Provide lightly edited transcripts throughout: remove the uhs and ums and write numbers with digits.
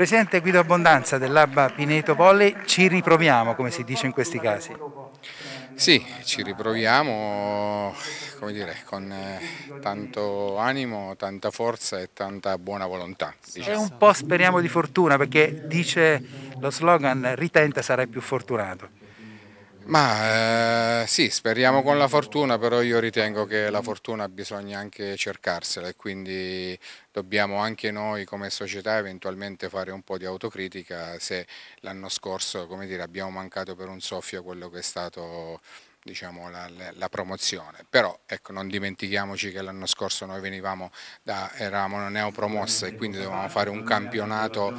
Presidente Guido Abbondanza dell'ABBA Pineto Volley, ci riproviamo, come si dice in questi casi. Sì, ci riproviamo, come dire, con tanto animo, tanta forza e tanta buona volontà, E diciamo. un po' speriamo di fortuna, perché dice lo slogan ritenta sarai più fortunato. Ma sì, speriamo con la fortuna, però io ritengo che la fortuna bisogna anche cercarsela e quindi dobbiamo anche noi come società eventualmente fare un po' di autocritica se l'anno scorso, come dire, abbiamo mancato per un soffio quello che è stato, diciamo, la promozione. Però ecco, non dimentichiamoci che l'anno scorso noi eravamo neopromosse e quindi dovevamo fare un campionato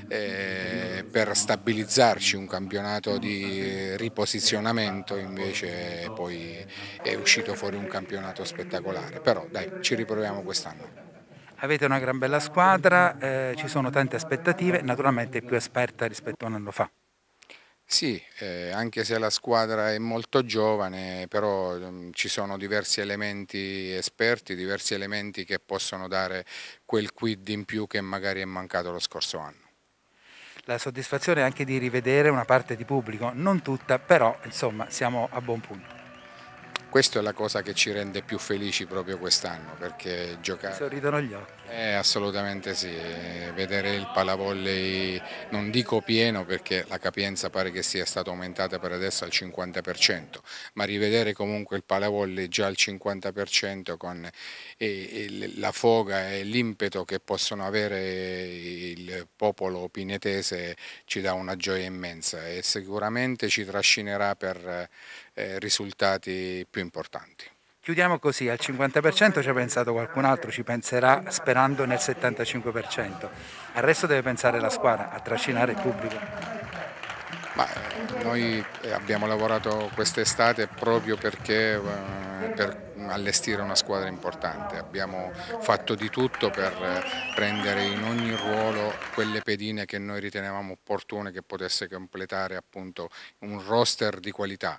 per stabilizzarci, un campionato di riposizionamento, invece poi è uscito fuori un campionato spettacolare, però dai, ci riproviamo quest'anno. Avete una gran bella squadra, ci sono tante aspettative, naturalmente più esperta rispetto a un anno fa. Sì, anche se la squadra è molto giovane, però ci sono diversi elementi esperti, diversi elementi che possono dare quel quid in più che magari è mancato lo scorso anno. La soddisfazione è anche di rivedere una parte di pubblico, non tutta, però insomma siamo a buon punto. Questa è la cosa che ci rende più felici proprio quest'anno, perché Mi giocare. sorridono gli occhi. Assolutamente sì, vedere il palavolley non dico pieno perché la capienza pare che sia stata aumentata per adesso al 50%, ma rivedere comunque il palavolley già al 50% con la foga e l'impeto che possono avere il popolo pinetese ci dà una gioia immensa e sicuramente ci trascinerà per risultati più importanti. Chiudiamo così, al 50% ci ha pensato qualcun altro, ci penserà sperando nel 75%. Al resto deve pensare la squadra, a trascinare il pubblico. Ma, noi abbiamo lavorato quest'estate proprio perché per allestire una squadra importante. Abbiamo fatto di tutto per prendere in ogni ruolo quelle pedine che noi ritenevamo opportune che potesse completare appunto un roster di qualità.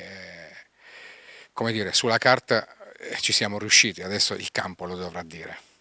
Come dire, sulla carta ci siamo riusciti, adesso il campo lo dovrà dire.